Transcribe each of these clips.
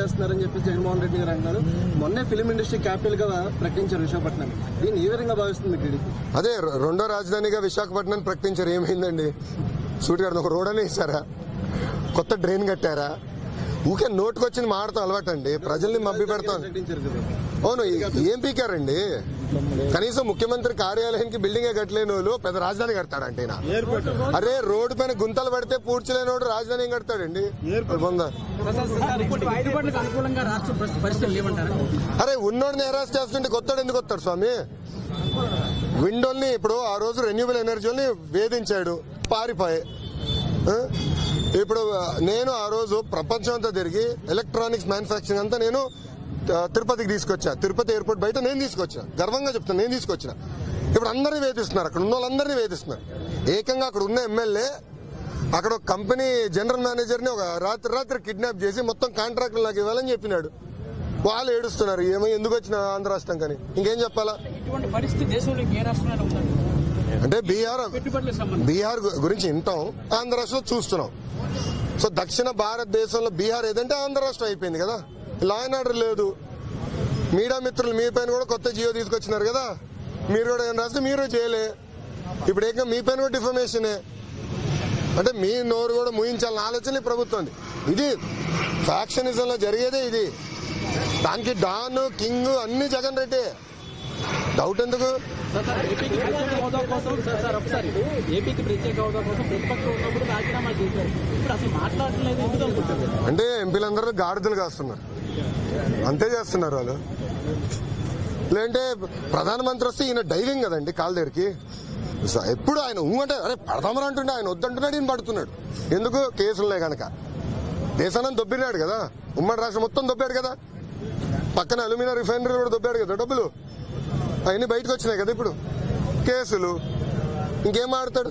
చేస్తున్నారని చెప్పి జగన్మోహన్ రెడ్డి గారు అన్నారు. మొన్నే ఫిలిం ఇండస్ట్రీ క్యాపిటల్ గా ప్రకటించారు విశాఖపట్నం. దీన్ని ఏ విధంగా భావిస్తుంది టీడీపీ? అదే రెండో రాజధానిగా విశాఖపట్నం ప్రకటించారు. ఏమైందండి? సూటిగా ఒక రోడ్ అనే ఇస్తారా? కొత్త డ్రైన్ కట్టారా? ఊకే నోటుకొచ్చింది మాడతాం అలవాటు అండి. ప్రజల్ని మభ్య పెడతాం. అవును, ఏం పీకారండి? కనీసం ముఖ్యమంత్రి కార్యాలయానికి బిల్డింగే కట్టలేని వాళ్ళు పెద్ద రాజధాని కడతాడంటే. అరే రోడ్డు పైన గుంతలు పడితే పూడ్చలేనోడు రాజధాని ఏం కడతాడండి? అరే ఉన్నోడిని హెరాస్ చేస్తుంటే కొత్తాడు ఎందుకు వస్తాడు స్వామి? విండోల్ని ఇప్పుడు ఆ రోజు రెన్యూబుల్ ఎనర్జీని వేధించాడు, పారిపోయి. ఇప్పుడు నేను ఆ రోజు ప్రపంచం అంతా తిరిగి ఎలక్ట్రానిక్స్ మ్యానుఫ్యాక్చరింగ్ అంతా నేను తిరుపతికి తీసుకొచ్చా. తిరుపతి ఎయిర్పోర్ట్ బయట నేను తీసుకొచ్చా. గర్వంగా చెప్తాను, నేను తీసుకొచ్చిన. ఇప్పుడు అందరినీ వేధిస్తున్నారు, అక్కడ ఉన్న వాళ్ళందరినీ వేధిస్తున్నారు. ఏకంగా అక్కడ ఉన్న ఎమ్మెల్యే అక్కడ ఒక కంపెనీ జనరల్ మేనేజర్ ని ఒక రాత్రి కిడ్నాప్ చేసి మొత్తం కాంట్రాక్టులు నాకు ఇవ్వాలని చెప్పినాడు. వాళ్ళు ఏడుస్తున్నారు. ఏమో ఎందుకు వచ్చిన ఆంధ్ర రాష్ట్రం కానీ ఇంకేం చెప్పాలా? అంటే బీహార్ గురించి వింటాం, ఆంధ్ర రాష్ట్రంలో చూస్తున్నాం. సో దక్షిణ భారతదేశంలో బీహార్ ఏదంటే ఆంధ్ర రాష్ట్రం అయిపోయింది కదా. లా అండ్ ఆర్డర్ లేదు. మీడియా మిత్రులు మీ పైన కూడా కొత్త జియో తీసుకొచ్చినారు కదా. మీరు కూడా ఏం రాస్తే మీరు చేయలే. ఇప్పుడు ఏకంగా మీ పైన కూడా డిఫర్మేషనే. అంటే మీ నోరు కూడా ముయించాలని ఆలోచన ఈ ప్రభుత్వం. ఇది ఫ్యాక్షనిజంలో జరిగేదే ఇది. దానికి డాన్ కింగ్ అన్ని జగన్ రెడ్డి. డౌట్ ఎందుకు? అంటే ఎంపీలందరూ గాడిదలు కాస్తున్నారు, అంతే చేస్తున్నారు వాళ్ళు. లేదంటే ప్రధానమంత్రి వస్తే ఈయన డైవింగ్ కదండి కాలు దగ్గరికి. ఎప్పుడు ఆయన ఊంటే అరే పడదామని అంటుండే, ఆయన వద్దంటున్నాడు, ఈయన పడుతున్నాడు. ఎందుకు? కేసులున్నాయి కనుక. దేశాన్ని దొబ్బినాడు కదా, ఉమ్మడి రాష్ట్రం మొత్తం దొబ్బాడు కదా. పక్కన అల్యూమినియం రిఫైనరీ కూడా దొబ్బాడు కదా. డబ్బులు అవన్నీ బయటకు వచ్చినాయి కదా. ఇప్పుడు కేసులు ఇంకేం ఆడతాడు?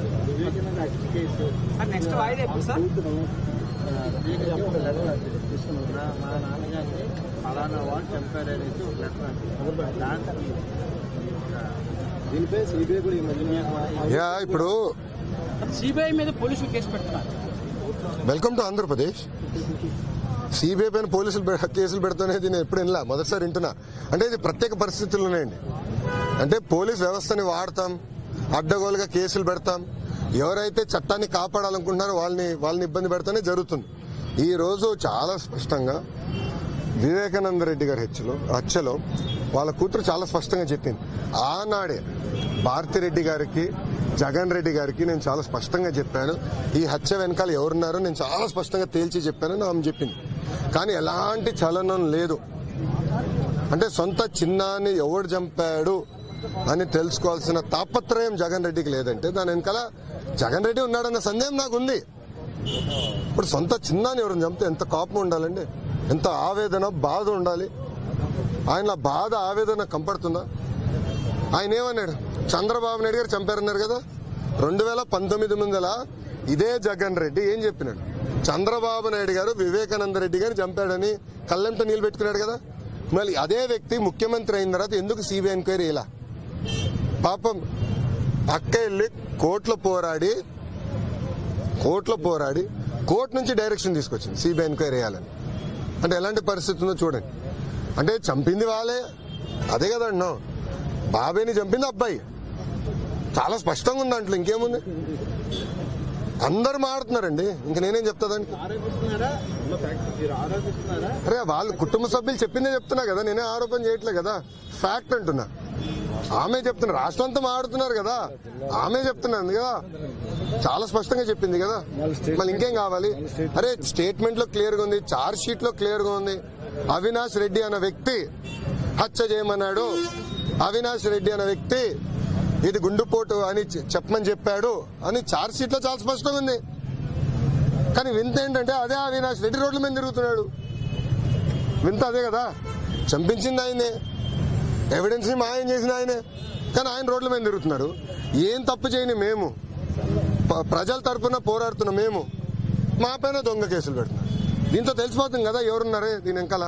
ఇప్పుడు సిబిఐ మీద పోలీసులు కేసు పెడుతున్నారు. Welcome to Andhra Pradesh. సిబిఐ పైన పోలీసులు కేసులు పెడుతున్నది నేను ఎప్పుడు వినలా, మొదటిసారి వింటున్నా. అంటే ఇది ప్రత్యేక పరిస్థితులు ఉన్నాయండి. అంటే పోలీస్ వ్యవస్థని వాడతాం, అడ్డగోలుగా కేసులు పెడతాం. ఎవరైతే చట్టాన్ని కాపాడాలనుకుంటున్నారో వాళ్ళని ఇబ్బంది పెడతానే జరుగుతుంది. ఈ రోజు చాలా స్పష్టంగా వివేకానంద రెడ్డి గారి హత్యలో వాళ్ళ కూతురు చాలా స్పష్టంగా చెప్పింది. ఆనాడే భారతిరెడ్డి గారికి, జగన్ రెడ్డి గారికి నేను చాలా స్పష్టంగా చెప్పాను, ఈ హత్య వెనకాల ఎవరున్నారో నేను చాలా స్పష్టంగా తేల్చి చెప్పానని ఆమె చెప్పింది. కానీ ఎలాంటి చలనం లేదు. అంటే సొంత చిన్నాన్ని ఎవడు చంపాడు అని తెలుసుకోవాల్సిన తాపత్రయం జగన్ రెడ్డికి లేదంటే దాని వెనకాల జగన్ రెడ్డి ఉన్నాడన్న సందేహం నాకు ఉంది. ఇప్పుడు సొంత చిన్నాన్ని ఎవరిని చంపితే ఎంత కోపం ఉండాలండి, ఎంత ఆవేదన బాధ ఉండాలి. ఆయన బాధ ఆవేదన కంపడుతుందా? ఆయన ఏమన్నాడు? చంద్రబాబు నాయుడు గారు చంపారన్నారు కదా. 2019 ఇదే జగన్ రెడ్డి ఏం చెప్పినాడు? చంద్రబాబు నాయుడు గారు వివేకానంద రెడ్డి గారిని చంపాడని కళ్ళెంట నీళ్ళు పెట్టుకున్నాడు కదా. మళ్ళీ అదే వ్యక్తి ముఖ్యమంత్రి అయిన తర్వాత ఎందుకు సిబిఐ ఎంక్వైరీ ఇలా? పాపం అక్క వెళ్ళి కోర్టులో పోరాడి కోర్టు నుంచి డైరెక్షన్ తీసుకొచ్చింది సిబిఐ ఎంక్వైరీ చేయాలని. అంటే ఎలాంటి పరిస్థితి ఉందో చూడండి. అంటే చంపింది వాళ్ళే, అదే కదా అన్నాం. బాబాయ్ని చంపింది అబ్బాయి. చాలా స్పష్టంగా ఉంది దాంట్లో, ఇంకేముంది? అందరు మాడుతున్నారండి, ఇంక నేనేం చెప్తా దానికి? అరే వాళ్ళు కుటుంబ సభ్యులు చెప్పిందే చెప్తున్నా కదా, నేనే ఆరోపణ చేయట్లే కదా, ఫ్యాక్ట్ అంటున్నా. ఆమె చెప్తున్నారు, రాష్ట్రం అంతా మాడుతున్నారు కదా, ఆమె చెప్తున్నది కదా, చాలా స్పష్టంగా చెప్పింది కదా. మళ్ళీ ఇంకేం కావాలి? అరే స్టేట్మెంట్ లో క్లియర్ గా ఉంది, చార్జ్ షీట్ లో క్లియర్ గా ఉంది. అవినాష్ రెడ్డి అన్న వ్యక్తి హత్య చేయమన్నాడు, అవినాష్ రెడ్డి అన్న వ్యక్తి ఇది గుండుపోటు అని చెప్పమని చెప్పాడు అని చార్జ్ షీట్ లో చాలా స్పష్టంగా ఉంది. కానీ వింత ఏంటంటే అదే అవినాష్ రెడ్డి రోడ్ల మీద తిరుగుతున్నాడు. వింత అదే కదా, చంపించింది ఆయనే, ఎవిడెన్స్ ని మాయం చేసింది ఆయనే, కానీ ఆయన రోడ్ల మీద తిరుగుతున్నారు. ఏం తప్పు చేయని మేము, ప్రజల తరఫున పోరాడుతున్న మేము, మా పైన దొంగ కేసులు పెడుతున్నారు. దీంతో తెలిసిపోతుంది కదా ఎవరున్నారే దీని వెనకాల.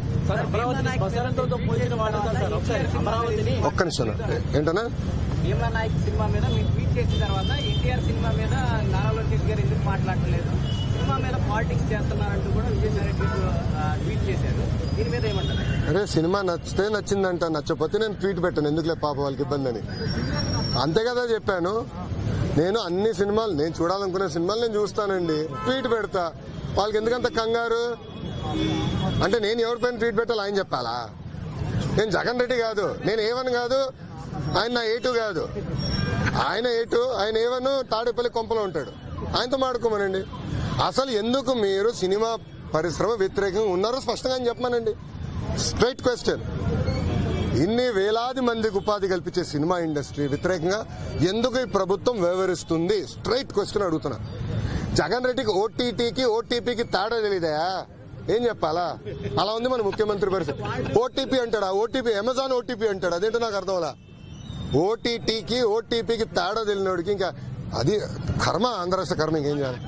ఒక్క నిమిషం ఏంటన్నా, భీమ్లా నాయక్ సినిమా మీద మీరు ట్వీట్ చేసిన తర్వాత ఎన్టీఆర్ సినిమా మీద నారా లోకేష్ గారు ఎందుకు మాట్లాడలేదు? సినిమా మీద పాలిటిక్స్ చేస్తున్నారంటూ కూడా విజయసాయి ట్వీట్ చేశారు. దీని మీద ఏమంటారు? అరే సినిమా నచ్చితే నచ్చిందంట, నచ్చకపోతే నేను ట్వీట్ పెట్టాను, ఎందుకులే పాపం వాళ్ళకి ఇబ్బంది అని. అంతే కదా చెప్పాను. నేను అన్ని సినిమాలు, నేను చూడాలనుకునే సినిమాలు నేను చూస్తానండి, ట్వీట్ పెడతా. వాళ్ళకి ఎందుకంత కంగారు? అంటే నేను ఎవరిపైన ట్వీట్ పెట్టాలి ఆయన చెప్పాలా? నేను జగన్ రెడ్డి కాదు, నేను A1 కాదు, ఆయన నా A2 కాదు. ఆయన A2, ఆయన A1 తాడేపల్లి కొంపలో ఉంటాడు, ఆయనతో మాడుకోమనండి. అసలు ఎందుకు మీరు సినిమా పరిశ్రమ వ్యతిరేకంగా ఉన్నారో స్పష్టంగా చెప్పమానండి. Straight question. ఇన్ని వేలాది మందికి ఉపాధి కల్పించే సినిమా ఇండస్ట్రీ వ్యతిరేకంగా ఎందుకు ఈ ప్రభుత్వం వ్యవహరిస్తుంది? స్ట్రైట్ క్వశ్చన్ అడుగుతున్నా. జగన్ రెడ్డికి OTTకి OTPకి తేడా తెలీదా? ఏం చెప్పాలా? అలా ఉంది మన ముఖ్యమంత్రి పరిస్థితి. OTP అంటాడా? OTP అమెజాన్ OTP అంటాడు, అదేంటో నాకు అర్థం అలా. OTTకి OTPకి తేడా తెలియనోడికి ఇంకా అది కర్మ, ఆంధ్ర రాష్ట్ర కర్మ. ఇంకేం చేయాలి?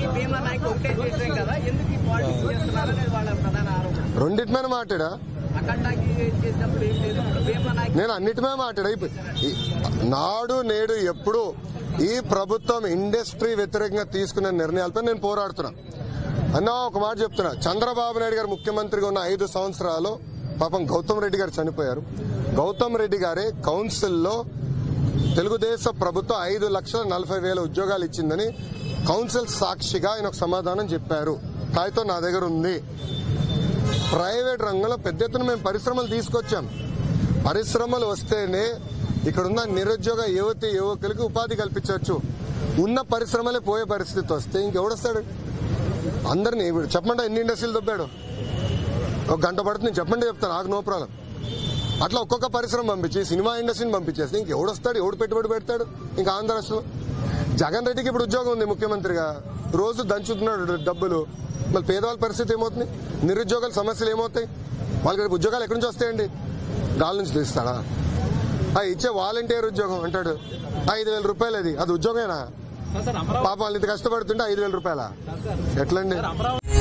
రెండింటి మీద మాట్లాడా? నేను అన్నిటి మీద మాట్లాడా. నాడు నేడు ఎప్పుడు ఈ ప్రభుత్వం ఇండస్ట్రీ వ్యతిరేకంగా తీసుకున్న నిర్ణయాలపై నేను పోరాడుతున్నా అన్నా. ఒక మాట చెప్తున్నా, చంద్రబాబు నాయుడు గారు ముఖ్యమంత్రిగా ఉన్న 5 సంవత్సరాలు పాపం గౌతమ్ రెడ్డి గారు చనిపోయారు. గౌతమ్ రెడ్డి గారే కౌన్సిల్లో తెలుగుదేశం ప్రభుత్వం 5,40,000 ఉద్యోగాలు ఇచ్చిందని కౌన్సిల్ సాక్షిగా ఆయన ఒక సమాధానం చెప్పారు. కాగితం నా దగ్గర ఉంది. ప్రైవేట్ రంగంలో పెద్ద ఎత్తున మేము పరిశ్రమలు తీసుకొచ్చాం. పరిశ్రమలు వస్తేనే ఇక్కడున్న నిరుద్యోగ యువకులకి ఉపాధి కల్పించవచ్చు. ఉన్న పరిశ్రమలే పోయే పరిస్థితి వస్తే ఇంకెవడొస్తాడు? అందరినీ చెప్పమంటే ఎన్ని ఇండస్ట్రీలు దొబ్బాడు? ఒక గంట పడుతుంది చెప్పండి, చెప్తాను, నాకు నో ప్రాబ్లం. అట్లా ఒక్కొక్క పరిశ్రమ పంపించి సినిమా ఇండస్ట్రీని పంపించేస్తే ఇంకెవడొస్తాడు? ఎవడు పెట్టుబడి పెడతాడు? ఇంకా ఆంధ్ర రాష్ట్రంలో జగన్ రెడ్డికి ఇప్పుడు ఉద్యోగం ఉంది ముఖ్యమంత్రిగా, రోజు దంచుతున్నాడు డబ్బులు. మళ్ళీ పేదవాళ్ళ పరిస్థితి ఏమవుతుంది? నిరుద్యోగాల సమస్యలు ఏమవుతాయి? వాళ్ళకి ఉద్యోగాలు ఎక్కడి నుంచి వస్తాయండి? గాలి నుంచి తీస్తాడా? ఇచ్చే వాలంటీర్ ఉద్యోగం అంటాడు, 5,000 రూపాయలు. అది ఉద్యోగమేనా? పాపం వాళ్ళు ఇంత కష్టపడుతుంటే 5,000 రూపాయల ఎట్లండి?